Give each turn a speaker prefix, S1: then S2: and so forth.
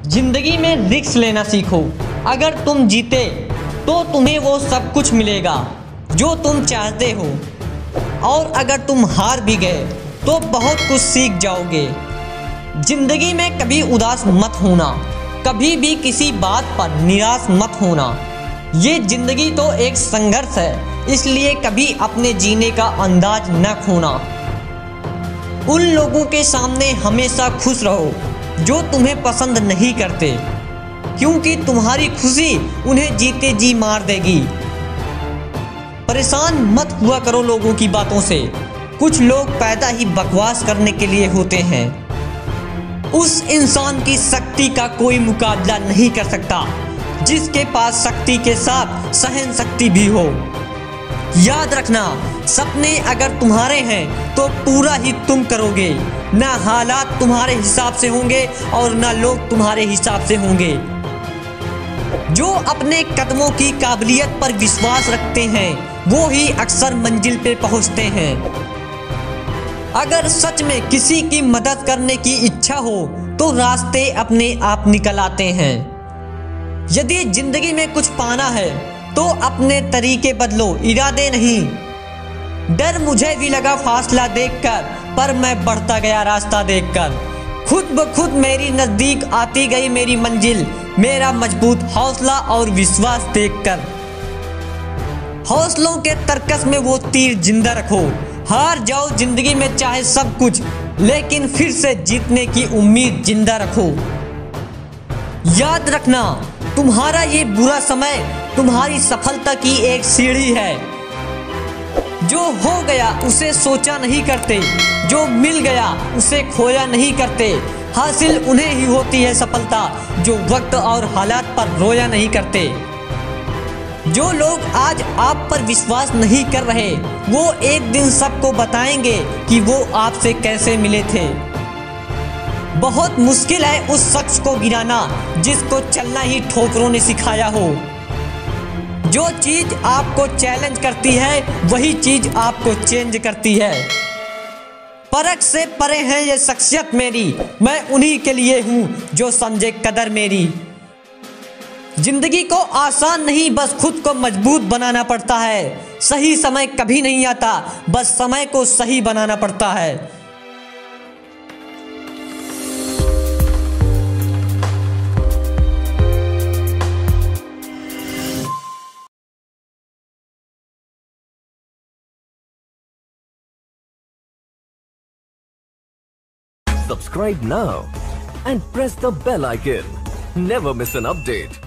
S1: जिंदगी में रिस्क लेना सीखो। अगर तुम जीते तो तुम्हें वो सब कुछ मिलेगा जो तुम चाहते हो, और अगर तुम हार भी गए तो बहुत कुछ सीख जाओगे। जिंदगी में कभी उदास मत होना, कभी भी किसी बात पर निराश मत होना। ये जिंदगी तो एक संघर्ष है, इसलिए कभी अपने जीने का अंदाज न खोना। उन लोगों के सामने हमेशा खुश रहो जो तुम्हें पसंद नहीं करते, क्योंकि तुम्हारी खुशी उन्हें जीते जी मार देगी। परेशान मत हुआ करो लोगों की बातों से। कुछ लोग पैदा ही बकवास करने के लिए होते हैं। उस इंसान की शक्ति का कोई मुकाबला नहीं कर सकता जिसके पास शक्ति के साथ सहन शक्ति भी हो। याद रखना, सपने अगर तुम्हारे हैं तो पूरा ही तुम करोगे। ना हालात तुम्हारे हिसाब से होंगे और ना लोग तुम्हारे हिसाब से होंगे। जो अपने कदमों की काबिलियत पर विश्वास रखते हैं वो ही अक्सर मंजिल पे पहुंचते हैं। अगर सच में किसी की मदद करने की इच्छा हो तो रास्ते अपने आप निकल आते हैं। यदि जिंदगी में कुछ पाना है तो अपने तरीके बदलो, इरादे नहीं। डर मुझे भी लगा फासला देखकर, पर मैं बढ़ता गया रास्ता देखकर। खुद ब खुद मेरी नजदीक आती गई मेरी मंजिल, मेरा मजबूत हौसला और विश्वास देखकर। हौसलों के तरकस में वो तीर जिंदा रखो। हार जाओ जिंदगी में चाहे सब कुछ, लेकिन फिर से जीतने की उम्मीद जिंदा रखो। याद रखना, तुम्हारा ये बुरा समय तुम्हारी सफलता की एक सीढ़ी है। जो हो गया उसे सोचा नहीं करते, जो मिल गया उसे खोया नहीं करते। हासिल उन्हें ही होती है सफलता जो वक्त और हालात पर रोया नहीं करते। जो लोग आज आप पर विश्वास नहीं कर रहे वो एक दिन सबको बताएंगे कि वो आपसे कैसे मिले थे। बहुत मुश्किल है उस शख्स को गिराना जिसको चलना ही ठोकरों ने सिखाया हो। जो चीज आपको चैलेंज करती है वही चीज आपको चेंज करती है। परख से परे है ये शख्सियत मेरी, मैं उन्हीं के लिए हूँ जो समझे कदर मेरी। जिंदगी को आसान नहीं, बस खुद को मजबूत बनाना पड़ता है। सही समय कभी नहीं आता, बस समय को सही बनाना पड़ता है।
S2: Subscribe now and press the bell icon. Never miss an update.